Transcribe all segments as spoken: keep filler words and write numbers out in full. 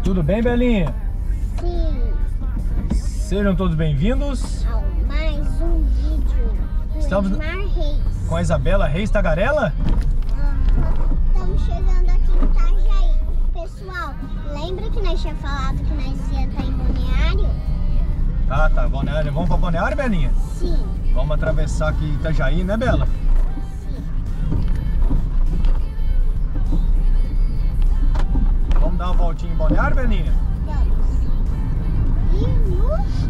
Tudo bem, Belinha? Sim. Sejam todos bem-vindos Ao mais um vídeo do Estamos Edmar Reis. com a Isabela Reis Tagarela. Uhum. Estamos chegando aqui em Itajaí. Pessoal, lembra que nós tínhamos falado que nós ia estar em Balneário? Ah, tá. Balneário. Vamos pra Balneário, Belinha? Sim. Vamos atravessar aqui Itajaí, né, Bela? Sim. Vamos dar uma voltinha em Balneário, Belinha? Vamos. E no...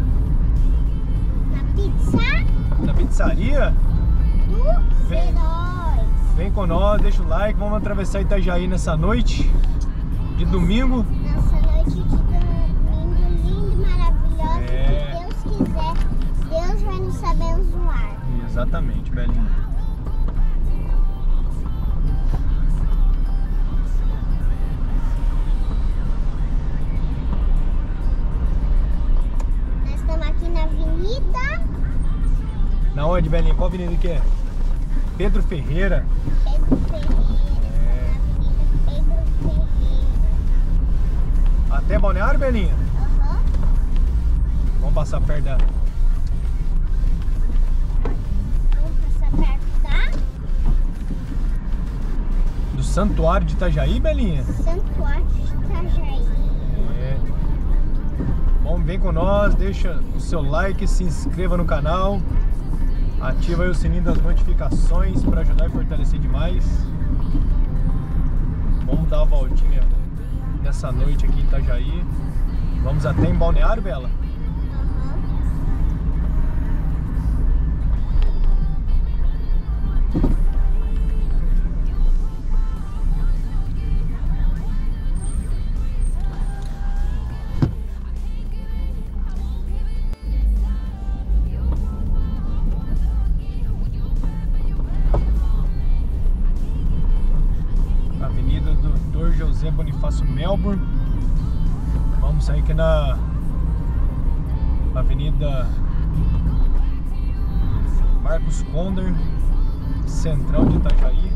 na pizza Na pizzaria? dos Vem. heróis. Vem com nós, deixa o like. Vamos atravessar Itajaí nessa noite de domingo. Nessa noite de domingo linda e maravilhosa. É. Se Deus quiser, Deus vai nos abençoar. Exatamente, Belinha. Nós estamos aqui na avenida Na onde, Belinha? Qual avenida que é? Pedro Ferreira. Pedro Ferreira. É. Na avenida Pedro Ferreira. Até Balneário, Belinha? Aham. Vamos passar perto da... Vamos passar perto da do Santuário de Itajaí, Belinha? Santuário de Itajaí. É. Bom, vem com nós, deixa o seu like, se inscreva no canal, ativa aí o sininho das notificações para ajudar e fortalecer demais. Vamos dar uma voltinha nessa noite aqui em Itajaí. Vamos até em Balneário, Bela? Aham. Avenida doutor José Bonifácio Melbourne. Vamos sair aqui na Avenida Marcos Conder, central de Itajaí.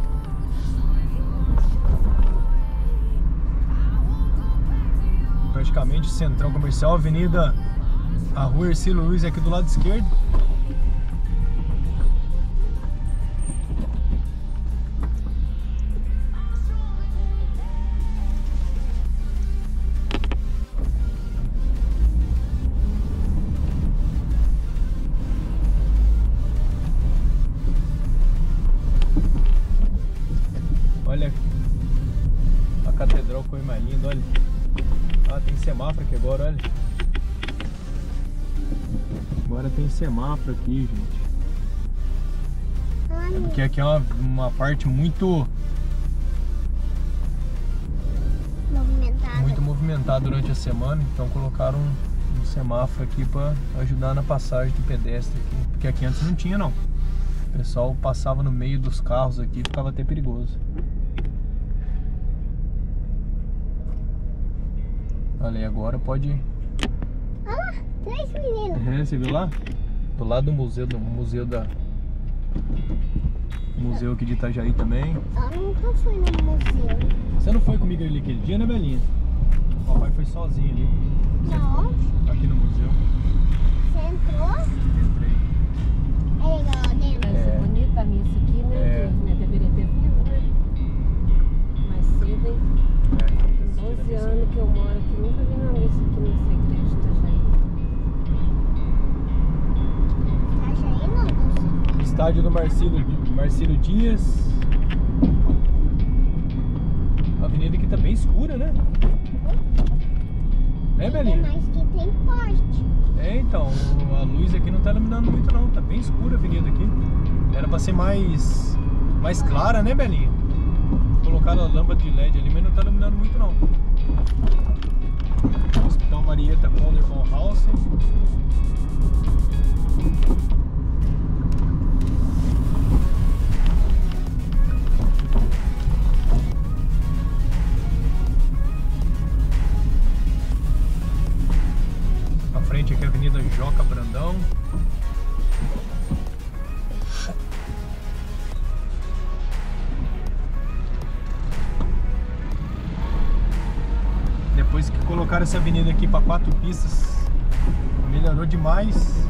Praticamente central comercial. Avenida a Rua Ercílio Luiz aqui do lado esquerdo. Olha a catedral foi mais linda, olha. Ah, tem semáforo aqui agora, olha. Agora tem semáforo aqui, gente. Ai, É porque aqui é uma, uma parte muito, movimentada. muito movimentada durante a semana, então colocaram um, um semáforo aqui para ajudar na passagem de pedestre aqui. Porque aqui antes não tinha, não. O pessoal passava no meio dos carros aqui, ficava até perigoso. Olha aí, agora pode... Ah, três meninos. É, você viu lá? Do lado do museu, do museu da... Museu aqui de Itajaí também. Eu nunca fui no museu. Você não foi comigo ali aquele dia, né, Belinha? O papai foi sozinho ali. Você Não. ficou aqui no museu. Você entrou? Entrei. É legal lá dentro. Vai ser É. bonita a missa aqui, né? É. Né? Deveria ter vindo, né? Mais cedo, hein? É, Tem aqui tá doze assistindo a anos que eu moro aqui, nunca vi uma missa aqui nessa igreja de Itajaí. Itajaí não, não missa. Estádio do Marcílio, Marcílio Dias. A avenida aqui tá bem escura, né? É, sei. Belinha? Mas que tem poste. É, então, a luz aqui não tá iluminando muito não, tá bem escura a avenida aqui. Era pra ser mais, mais clara, né, Belinha? Colocaram a lâmpada de L E D ali, mas não tá iluminando muito não. Hospital Marieta Conder von Hausen. À frente aqui a Avenida Joca Brandão. Depois que colocaram essa avenida aqui para quatro pistas, melhorou demais.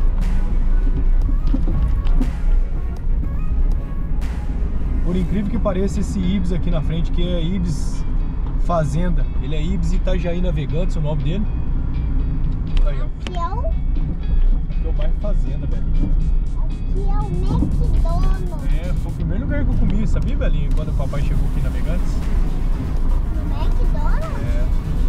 Por incrível que pareça, esse Ibis aqui na frente, que é Ibis Fazenda, ele é Ibis Itajaí Navegantes, o nome dele. Aí, ó. Aqui é o, Aqui é o bairro Fazenda, velho. aqui é o McDonald's. É, foi o primeiro lugar que eu comi, sabia, Belinha? Quando o papai chegou aqui em Navegantes. No McDonald's? É.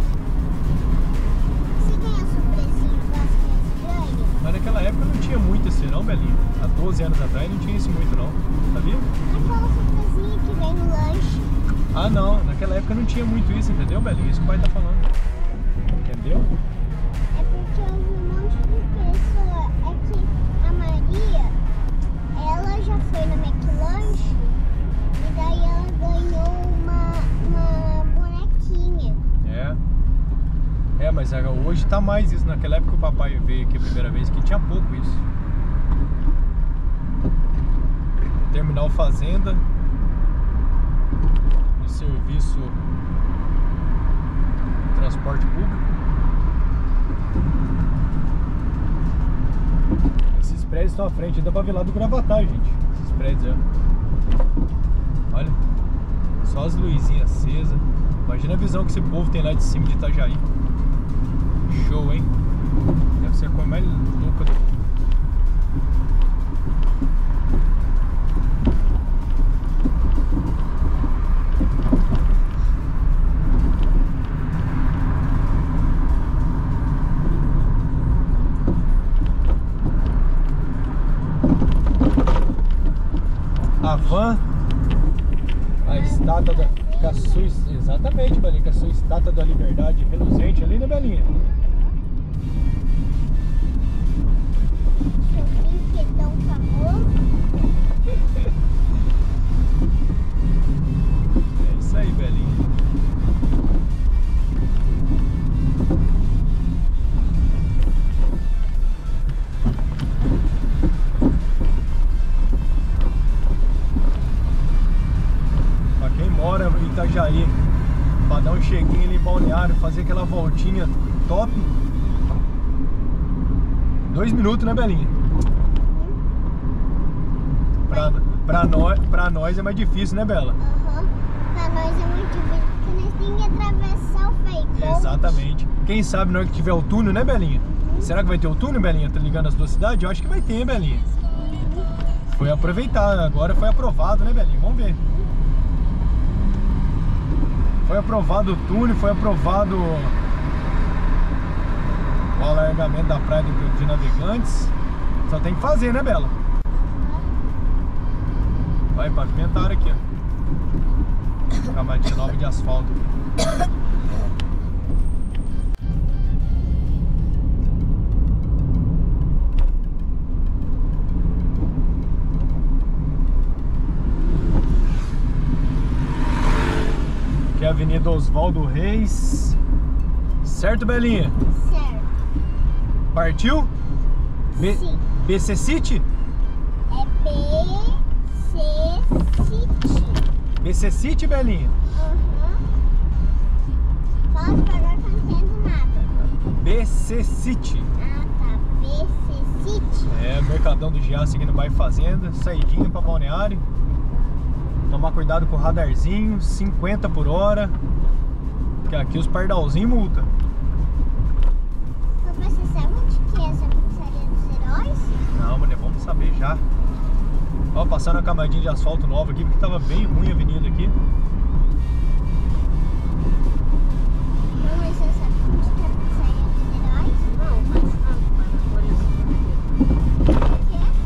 Você tem a surpresinha que as crianças ganham? Mas naquela época não tinha muito esse não, Belinha. Há doze anos atrás não tinha isso muito não, sabia? Aquela surpresinha que vem no lanche. Ah não, naquela época não tinha muito isso, entendeu, Belinha? Isso que o pai tá falando. Entendeu? É porque eu vi um monte de pessoa. É que a Maria, ela já foi no McLanche e daí ela ganhou uma, uma bonequinha. É. É, mas é, hoje tá mais isso. Naquela época que o papai veio aqui a primeira vez, que tinha pouco isso. Terminal Fazenda. De serviço de transporte público. Esses prédios estão à frente, dá pra ver lá do Gravatar, gente. Esses prédios aí. Olha. Só as luzinhas acesas. Imagina a visão que esse povo tem lá de cima de Itajaí. Show, hein? Deve ser a coisa mais louca do mundo. A van, a estátua da... Com a sua, exatamente, Belinha, com a sua estátua da liberdade reluzente ali, né, Belinha? Seu brinquedão famoso. É isso aí, Belinha. Pra quem mora em Itajaí, pra dar um cheguinho ali em Balneário, fazer aquela voltinha top. Dois minutos, né, Belinha? Pra, pra, nós, pra nós é mais difícil, né, Bela? Aham. Pra nós é muito difícil porque nós temos que atravessar o Feicon. Exatamente. Quem sabe na hora que tiver o túnel, né, Belinha? Será que vai ter o túnel, Belinha? Tá ligando as duas cidades? Eu acho que vai ter, hein, Belinha? Foi aproveitar, agora foi aprovado, né, Belinha? Vamos ver. Foi aprovado o túnel, foi aprovado o alargamento da praia de Navegantes. Só tem que fazer, né, Bela? Vai pavimentar aqui, ó. Camadinha nova de asfalto. Aqui é a Avenida Oswaldo Reis. Certo, Belinha? Certo. Partiu? B Sim. B C City? É B C City. B C City, Belinha? Aham. Fala devagar que eu não entendo nada. B C City. Ah, tá. B C City. É, Mercadão do Giasse aqui no bairro Fazenda. Saidinha pra Balneário. Tomar cuidado com o radarzinho. cinquenta por hora. Porque aqui os pardalzinhos multa. Papai, você sabe onde que é essa pizzaria dos heróis? Não, mas vamos saber já. Ó, passando a camadinha de asfalto nova aqui, porque tava bem ruim a avenida aqui. Mamãe, você sabe onde que é a pizzaria dos heróis? Não, mas ah, mas por isso O que é?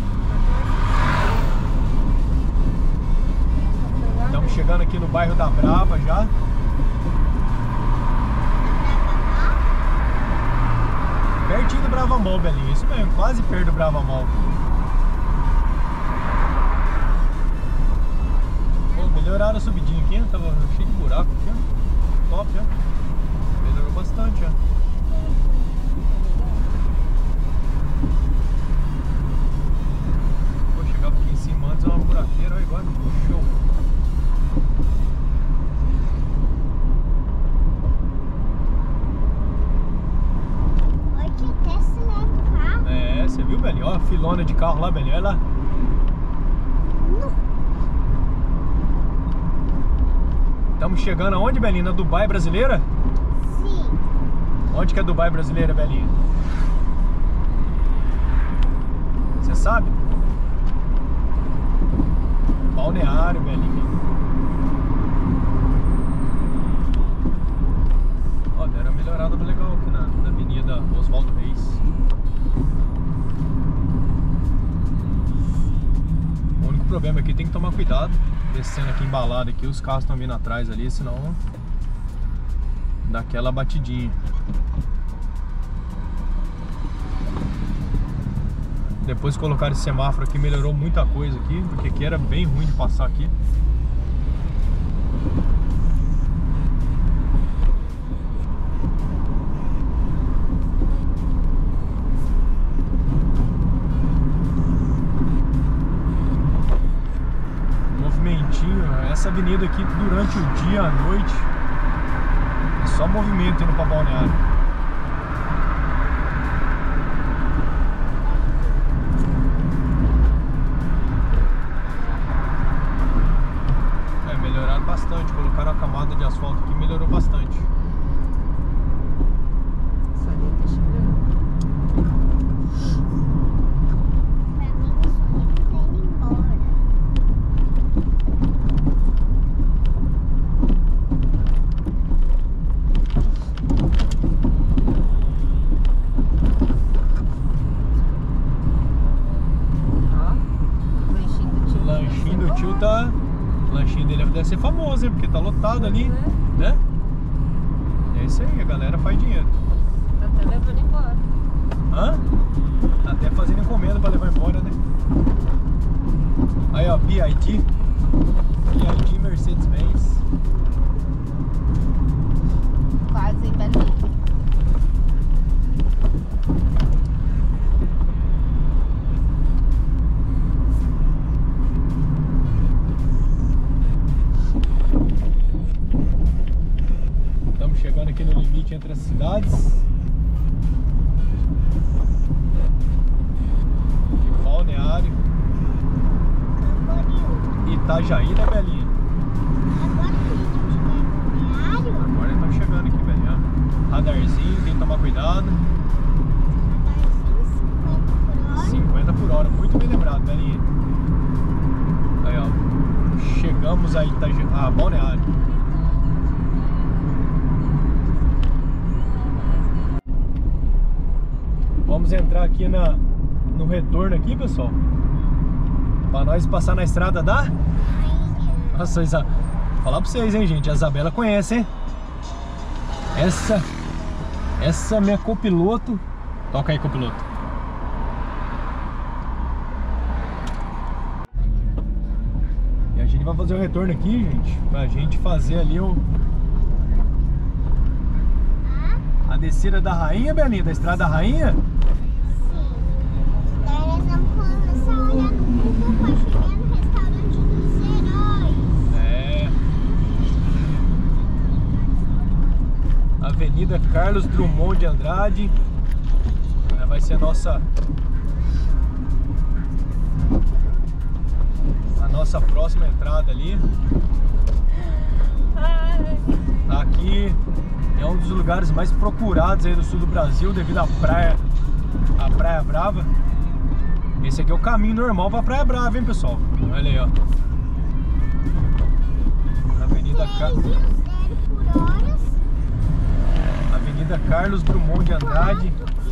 Estamos chegando aqui no bairro da Brava já. Pertinho do Brava Mall, Belinha. Isso mesmo, quase perto do Brava Mall. Pô, melhoraram a subidinha aqui, hein? Tava cheio de buraco aqui, ó. Top, ó. Melhorou bastante, ó. Pô, chegava aqui em cima antes, é uma buraqueira, olha agora. Show. Ó a filona de carro lá, Belinha. Olha lá. Estamos chegando aonde, Belinha? Na Dubai brasileira? Sim. Onde que é Dubai brasileira, Belinha? Você sabe? Balneário, Belinha. Ó, deram uma melhorada legal aqui na, na avenida Oswaldo Reis. O único problema aqui tem que tomar cuidado. Descendo aqui embalado aqui, os carros estão vindo atrás ali, senão dá aquela batidinha. Depois que colocaram esse semáforo aqui, melhorou muita coisa aqui, porque aqui era bem ruim de passar aqui. Essa avenida aqui durante o dia, à noite, é só movimento indo para Balneário. É, melhoraram bastante, colocaram a camada de asfalto aqui, melhorou bastante. Só ali tá chegando. Pra mim, o Sonic tá indo embora. Tá, o lanchinho dele deve ser famoso, hein? Porque tá lotado ali, né? É isso aí, a galera faz dinheiro. Tá até levando embora. Hã? Tá até fazendo encomenda pra levar embora, né? Aí, ó, B I D. B I D Mercedes-Benz. Quase em Belinha. Chegando aqui no limite entre as cidades. E Balneário. Itajaí, né, Belinha? Agora que a gente chegar em Balneário, Agora estamos chegando aqui, Belinha. Radarzinho, tem que tomar cuidado. cinquenta por hora, muito bem lembrado, Belinha. Aí, ó. Chegamos a Itajaí, a Balneário. Vamos entrar aqui na, no retorno aqui, pessoal, para nós passar na estrada da... Nossa, Isa... Vou falar pra vocês, hein, gente, a Isabela conhece, hein? Essa... Essa minha copiloto... Toca aí, copiloto. E a gente vai fazer o retorno aqui, gente, pra gente fazer ali o... A descida da Rainha, Belinha, da Estrada da Rainha. Avenida Carlos Drummond de Andrade. Vai ser a nossa a nossa próxima entrada ali. Aqui é um dos lugares mais procurados aí do sul do Brasil devido à praia, a Praia Brava. Esse aqui é o caminho normal para Praia Brava, hein, pessoal? Olha aí, ó. Avenida Carlos Avenida Carlos Drummond de Andrade.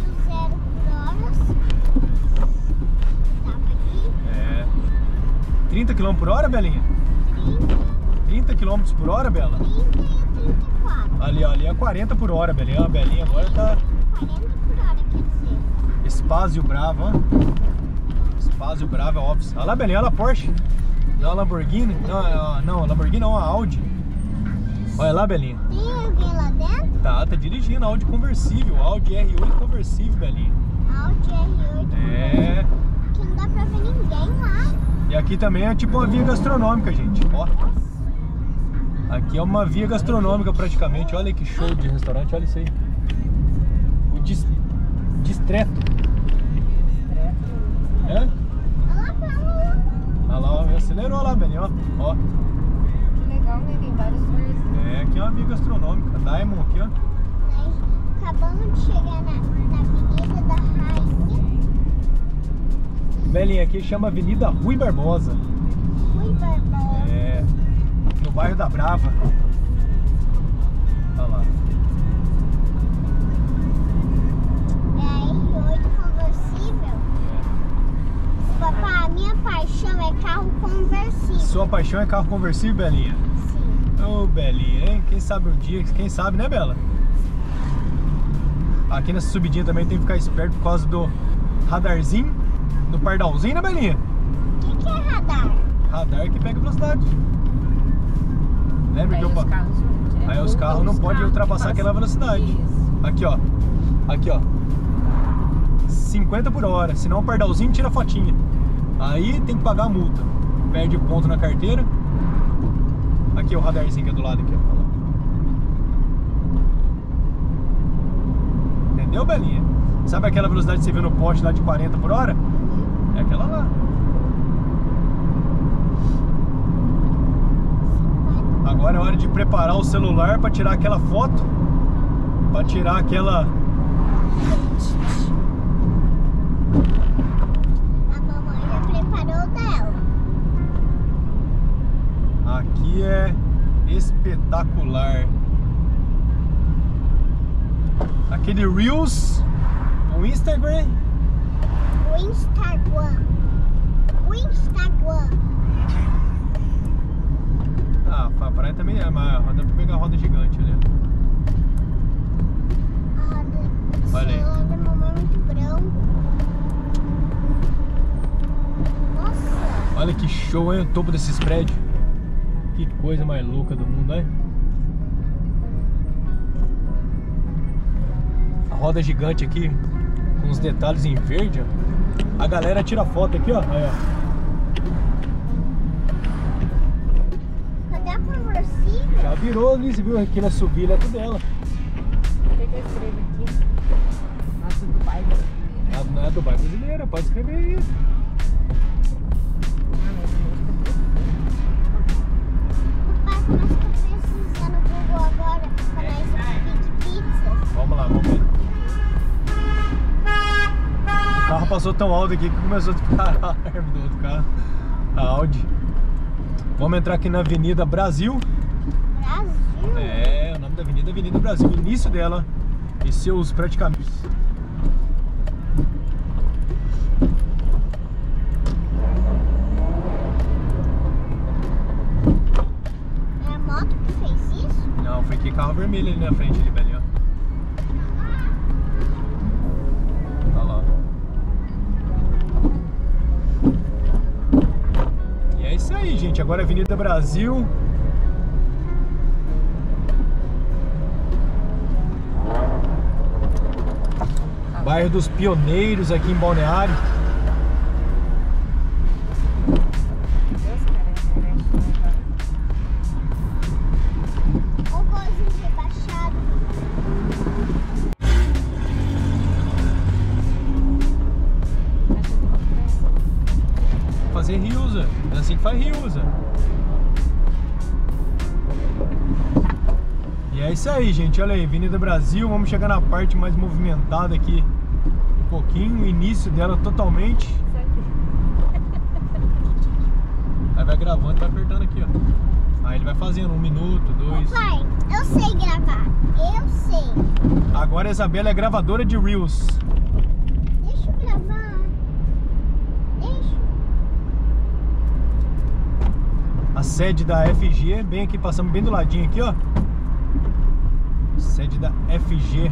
É. trinta quilômetros por hora, Belinha? trinta quilômetros por hora, Bela? Ali, ó, ali é quarenta por hora, Belinha. A Belinha agora tá... quarenta por hora, quer dizer. Spazio Bravo, ó. Spazio Bravo Office. Olha lá, Belinha, olha a Porsche. Não, a Lamborghini. Não, não, a Lamborghini não, a Audi. Olha lá, Belinha. Tem alguém lá dentro? Tá, tá dirigindo, Audi conversível, Audi R oito conversível, Belinha. Audi R oito. É. Que não dá pra ver ninguém lá. E aqui também é tipo uma via gastronômica, gente, ó. Aqui é uma via gastronômica praticamente, olha que show de restaurante, olha isso aí. O dis... Distreto. É? Olha lá pra lá. Olha lá, ó, acelerou lá, Belinha, ó. Ó. Que legal, né? Tem vários verdes. É, aqui é uma via gastronômica. Diamond aqui, ó. Nós acabamos de chegar na, na Avenida da Rainha. Belinha, aqui chama Avenida Rui Barbosa. Rui Barbosa. É, no bairro da Brava. Olha lá. É a R oito conversível. É. Papai, a minha paixão é carro conversível. Sua paixão é carro conversível, Belinha? Sim. Ô, Belinha, hein? Quem sabe um dia, quem sabe, né, Bela? Aqui nessa subidinha também tem que ficar esperto por causa do radarzinho, do pardalzinho, né, Belinha? O que, que é radar? Radar que pega velocidade. Lembra Aí que eu... os pa- carros, é, Aí os carros não os podem carros ultrapassar que aquela passam. velocidade. Isso. Aqui, ó. Aqui, ó. cinquenta por hora. Senão o pardalzinho tira a fotinha. Aí tem que pagar a multa. Perde ponto na carteira. Aqui, o radarzinho que é do lado aqui, ó. Entendeu, Belinha? Sabe aquela velocidade que você viu no poste lá de quarenta por hora? É aquela lá. Agora é hora de preparar o celular para tirar aquela foto. Para tirar aquela... A mamãe já preparou dela. Aqui é espetacular. Aquele Reels, o Instagram. O Instagram. O Instagram. Ah, a praia também é, mas dá pra pegar a roda gigante ali. A roda, o Olha aí. celular da mamãe é muito branco. Nossa. Olha que show, hein? O topo desses prédios. Que coisa mais louca do mundo, né? A roda gigante aqui, com os detalhes em verde, ó. A galera tira foto aqui, ó. Aí, ó. Cadê a conversível? Já virou ali, você viu aqui na subida, é tudo dela. O que que eu escrevo aqui? Nossa, Dubai brasileira. Ah, não é Dubai brasileira, pode escrever aí. Ah, mas a música Papai, como é que eu pesquisar no Google agora pra nós pedir pizzas? Vamos lá, vamos ver. O carro passou tão alto aqui que começou a disparar a arma do outro carro. A Audi. Vamos entrar aqui na Avenida Brasil. Brasil? É, o nome da avenida é Avenida Brasil. O início dela e seus praticamente. É a moto que fez isso? Não, foi aqui carro vermelho ali na frente, ali, Belinha. Tá lá. E é isso aí, gente. Agora Avenida Brasil. Bairro dos Pioneiros aqui em Balneário. Deus, cara, a internet não vai. Ou golzinho rebaixado? Fazer riusa. É assim que faz riusa. E é isso aí, gente. Olha aí, Avenida Brasil. Vamos chegar na parte mais movimentada aqui. Um pouquinho, o início dela totalmente. Aí vai gravando e vai apertando aqui, ó. Aí ele vai fazendo um minuto, dois. Pai, eu sei gravar. Eu sei. Agora a Isabela é gravadora de Reels. Deixa eu gravar. Deixa. A sede da F G, bem aqui, passamos bem do ladinho aqui, ó. Sede da F G.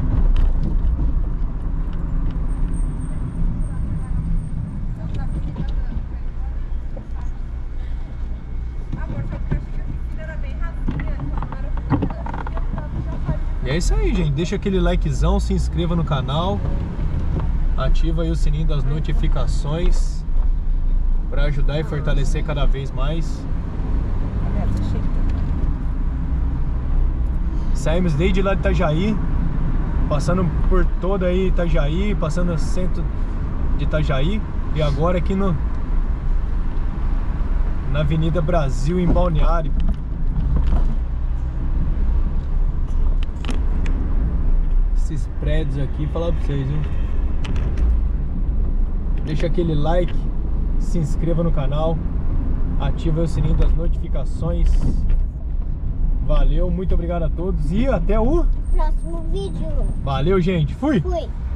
E é isso aí, gente. Deixa aquele likezão, se inscreva no canal, ativa aí o sininho das notificações para ajudar e fortalecer cada vez mais. Saímos desde lá de Itajaí, passando por toda aí Itajaí, passando no centro de Itajaí. E agora aqui no na Avenida Brasil, em Balneário. Esses prédios aqui, falar pra vocês, viu? Deixa aquele like, se inscreva no canal, ativa o sininho das notificações. Valeu, muito obrigado a todos e até o Próximo vídeo. Valeu, gente. Fui. Fui.